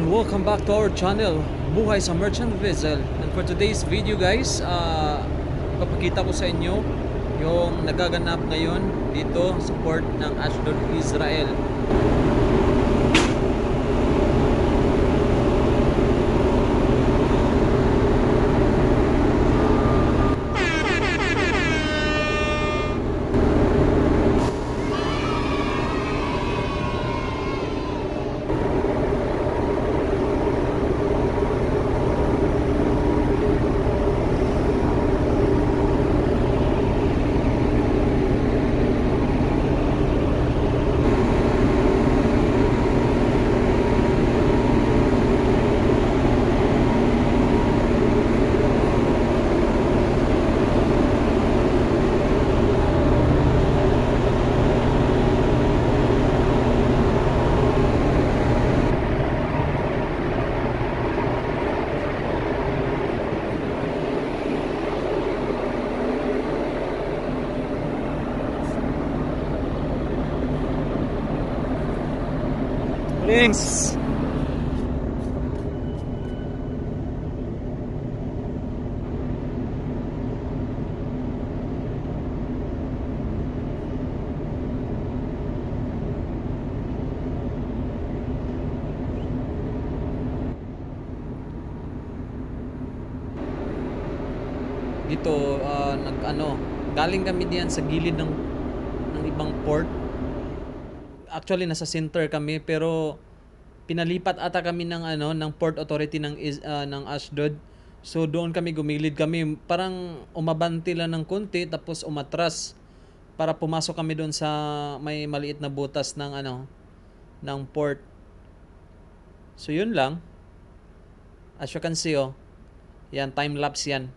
and welcome back to our channel, Buhay sa Merchant Vessel. And for today's video guys, papakita ko sa inyo yung nagaganap ngayon dito sa port ng Ashdod, Israel. Thanks. Dito galing kami diyan sa gilid ng ibang port. Actually nasa center kami pero pinalipat ata kami ng port authority ng Ashdod. So doon kami gumilid kami, parang umabanti lang ng konti tapos umatras para pumasok kami doon sa may maliit na butas ng port. So yun lang. As you can see, yan, time lapse yan.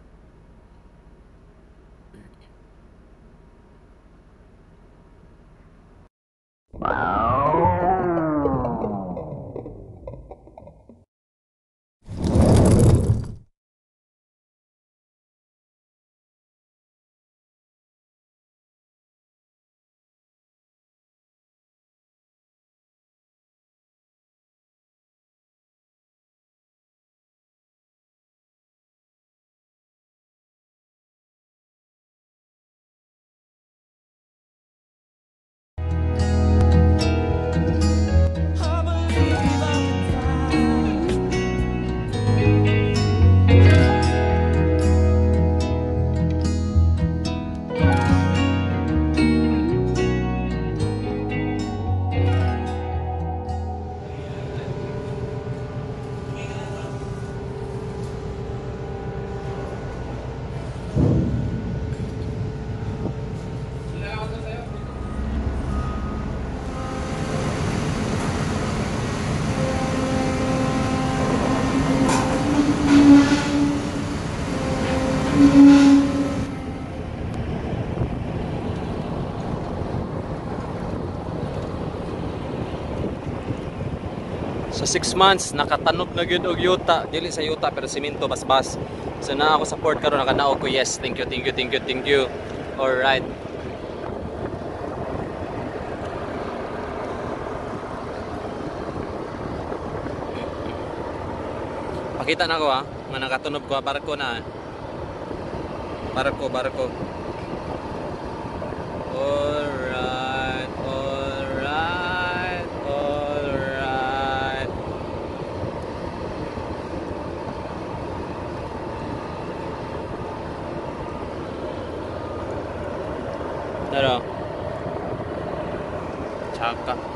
So 6 months nakatanog na gyud og yuta, dili sa yuta pero simento basbas. So na ako sa port karon nakanaog ko. Yes, thank you. All right. Pakita na ko nga nakatunog ko barko na. Barko. Pero tsaka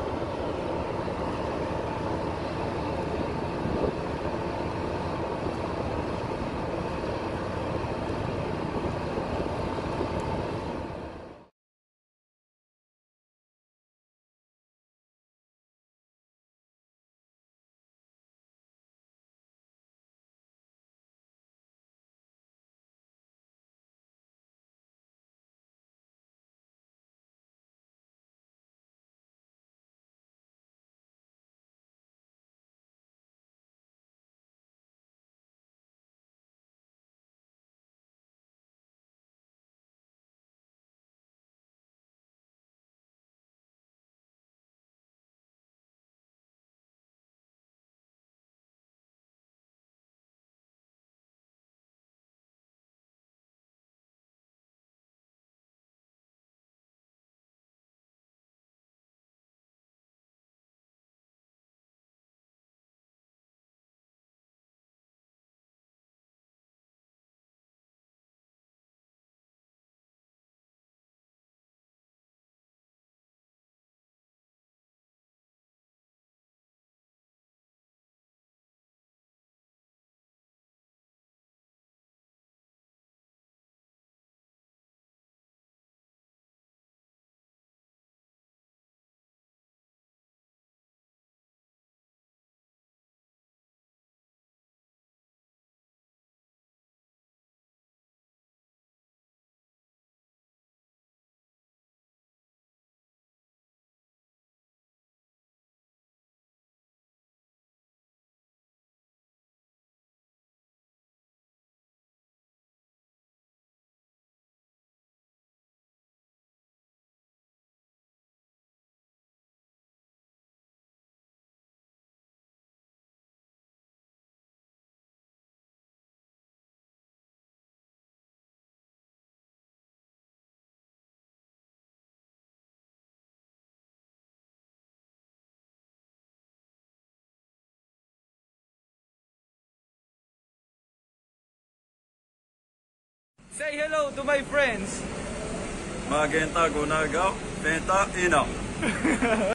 Say hello to my friends. Magenta Gunagaw, Penta Ino.